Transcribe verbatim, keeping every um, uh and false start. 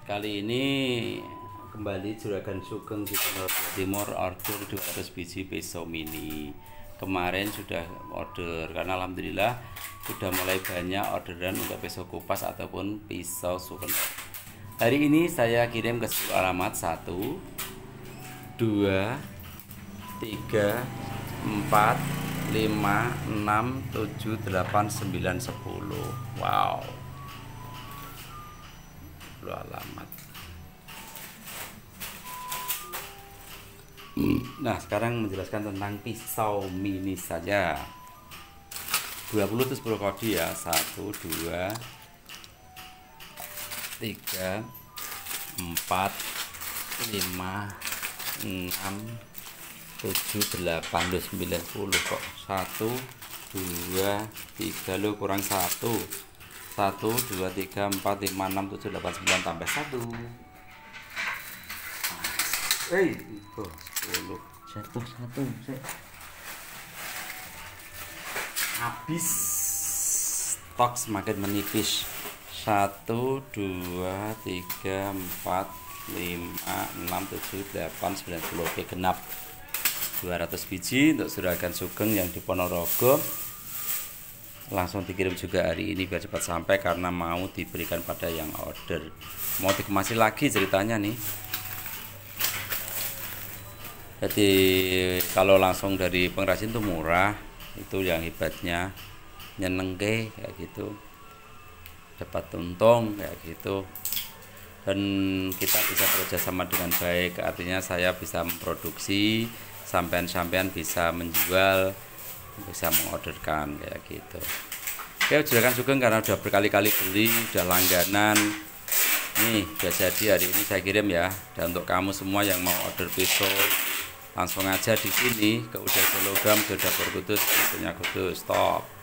Kali ini kembali Juragan Sugeng di Ponorogo Timur order dua ratus biji pisau mini. Kemarin sudah order karena alhamdulillah sudah mulai banyak orderan untuk pisau kupas ataupun pisau Sugeng. Hari ini saya kirim ke sepuluh alamat satu, dua, tiga, empat, lima, enam, tujuh, delapan, sembilan, sepuluh. Wow. sepuluh alamat. Nah, sekarang menjelaskan tentang pisau mini saja. dua puluh itu sepuluh kodi ya. satu, dua, tiga, empat, lima, enam, tujuh, delapan, sembilan, sepuluh kok. satu, dua, tiga lo kurang satu. satu, dua, tiga, empat, lima, enam, tujuh, delapan, sembilan tambah satu. Eh, itu sepuluh. Satu, satu, habis stok semakin menipis. Satu, dua, tiga, empat, lima, enam, tujuh, delapan, sembilan, sepuluh. Oke, genap dua ratus biji untuk Juragan Sugeng yang di Ponorogo. Langsung dikirim juga hari ini biar cepat sampai karena mau diberikan pada yang order. Mau dikemasi lagi ceritanya nih. Jadi kalau langsung dari pengrajin itu murah, itu yang hebatnya, nyenengke kayak gitu, dapat untung kayak gitu, dan kita bisa bekerja sama dengan baik. Artinya saya bisa memproduksi, sampean-sampean bisa menjual, bisa mengorderkan kayak gitu. Oke, Juragan Sugeng karena udah berkali-kali beli, udah langganan. Nih, udah jadi hari ini saya kirim ya. Dan untuk kamu semua yang mau order pisau, langsung aja di sini ke Udah Logam, Udah Dapur Kudus, pisaunya Kudus, stop.